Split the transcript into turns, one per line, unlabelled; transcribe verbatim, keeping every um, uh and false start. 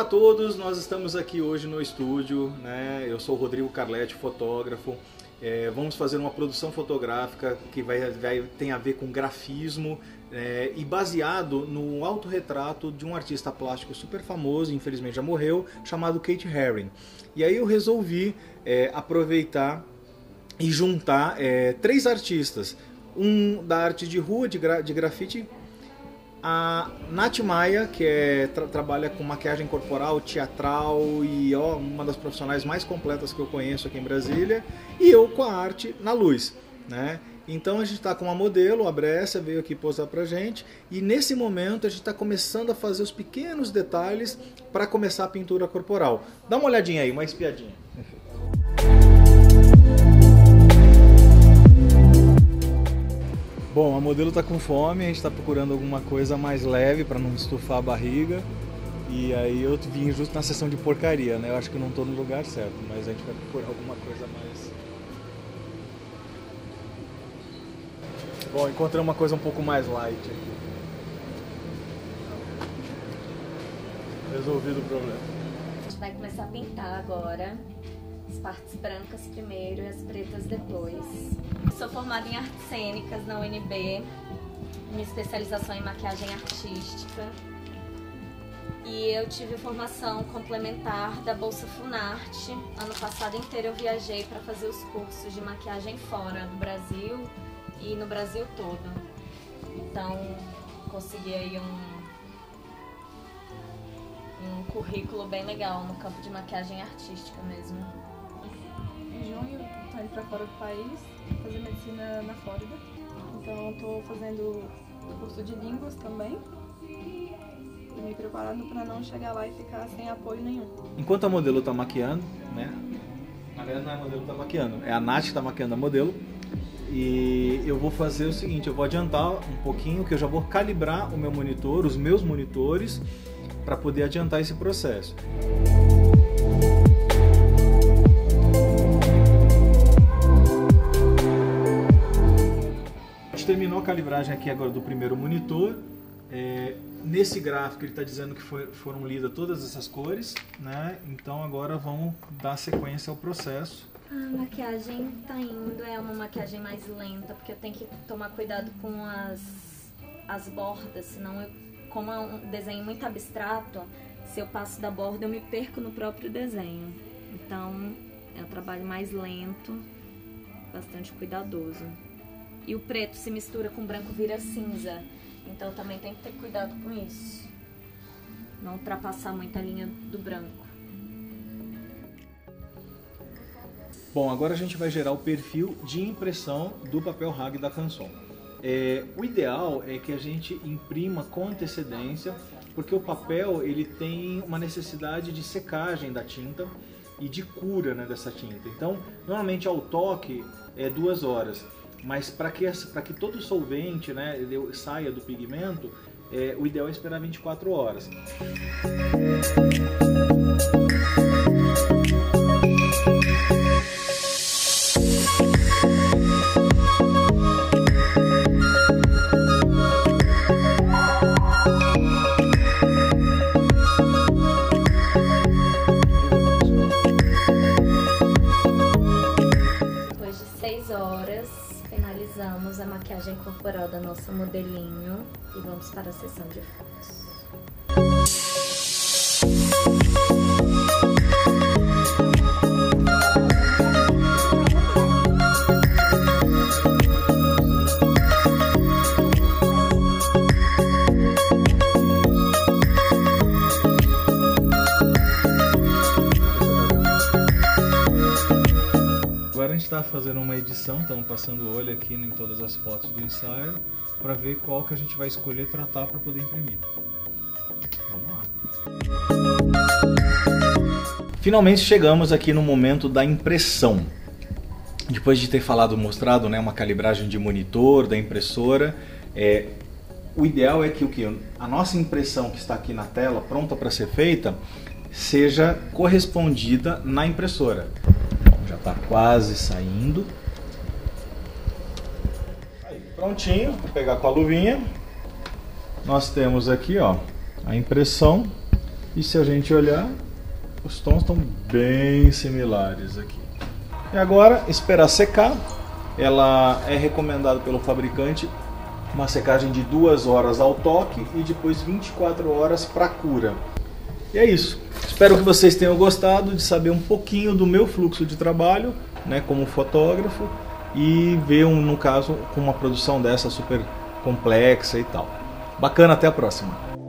a todos, nós estamos aqui hoje no estúdio, né? Eu sou o Rodrigo Carletti, fotógrafo. É, vamos fazer uma produção fotográfica que vai, vai, tem a ver com grafismo é, e baseado no autorretrato de um artista plástico super famoso, infelizmente já morreu, chamado Keith Haring. E aí eu resolvi é, aproveitar e juntar é, três artistas, um da arte de rua, de, gra, de grafite, a Nath Maia, que é, tra trabalha com maquiagem corporal, teatral e ó, uma das profissionais mais completas que eu conheço aqui em Brasília, e eu com a arte na luz, né? Então a gente está com uma modelo, a Brescia, veio aqui posar pra gente, e nesse momento a gente está começando a fazer os pequenos detalhes para começar a pintura corporal. Dá uma olhadinha aí, uma espiadinha. Bom, a modelo está com fome, a gente está procurando alguma coisa mais leve para não estufar a barriga. E aí eu vim justo na sessão de porcaria, né? Eu acho que não estou no lugar certo, mas a gente vai procurar alguma coisa mais... Bom, encontrei uma coisa um pouco mais light aqui. Resolvido o problema.
A gente vai começar a pintar agora. As partes brancas primeiro e as pretas depois. Sou formada em artes cênicas na U N B, minha especialização em maquiagem artística. E eu tive formação complementar da Bolsa Funarte. Ano passado inteiro eu viajei para fazer os cursos de maquiagem fora do Brasil e no Brasil todo. Então consegui aí um um currículo bem legal no campo de maquiagem artística mesmo.
Em junho, estou indo para fora do país, fazer medicina na Flórida. Então, estou fazendo curso de línguas também. E me preparando para não chegar lá e ficar sem apoio nenhum.
Enquanto a modelo está maquiando, né? Na verdade, não é a modelo que está maquiando, é a Nath que está maquiando a modelo. E eu vou fazer o seguinte, eu vou adiantar um pouquinho, que eu já vou calibrar o meu monitor, os meus monitores, para poder adiantar esse processo. A gente terminou a calibragem aqui agora do primeiro monitor. É, nesse gráfico ele está dizendo que foi, foram lidas todas essas cores, né? Então agora vamos dar sequência ao processo.
A maquiagem tá indo, é uma maquiagem mais lenta, porque eu tenho que tomar cuidado com as, as bordas, senão eu, como é um desenho muito abstrato, se eu passo da borda eu me perco no próprio desenho. Então é um trabalho mais lento, bastante cuidadoso. E o preto se mistura com o branco, vira cinza, então também tem que ter cuidado com isso, não ultrapassar muito a linha do branco.
Bom, agora a gente vai gerar o perfil de impressão do papel R A G da Canson. É, o ideal é que a gente imprima com antecedência, porque o papel ele tem uma necessidade de secagem da tinta e de cura, né, dessa tinta. Então, normalmente ao toque é duas horas, mas para que, para que todo o solvente, né, saia do pigmento, é, o ideal é esperar vinte e quatro horas.
Finalizamos a maquiagem corporal da nossa modelinho e vamos para a sessão de fotos.
Agora a gente está fazendo uma edição, estamos passando o olho aqui em todas as fotos do ensaio para ver qual que a gente vai escolher tratar para poder imprimir. Vamos lá! Finalmente chegamos aqui no momento da impressão. Depois de ter falado, mostrado, né, uma calibragem de monitor, da impressora, é, o ideal é que o que? A nossa impressão que está aqui na tela, pronta para ser feita, seja correspondida na impressora. Já está quase saindo. Aí, prontinho, vou pegar com a luvinha. Nós temos aqui, ó, a impressão E se a gente olhar, os tons estão bem similares aqui. E agora, esperar secar. Ela é recomendada pelo fabricante uma secagem de duas horas ao toque e depois vinte e quatro horas para cura. E é isso. Espero que vocês tenham gostado de saber um pouquinho do meu fluxo de trabalho, né, como fotógrafo, e ver, um, no caso, com uma produção dessa super complexa e tal. Bacana, até a próxima!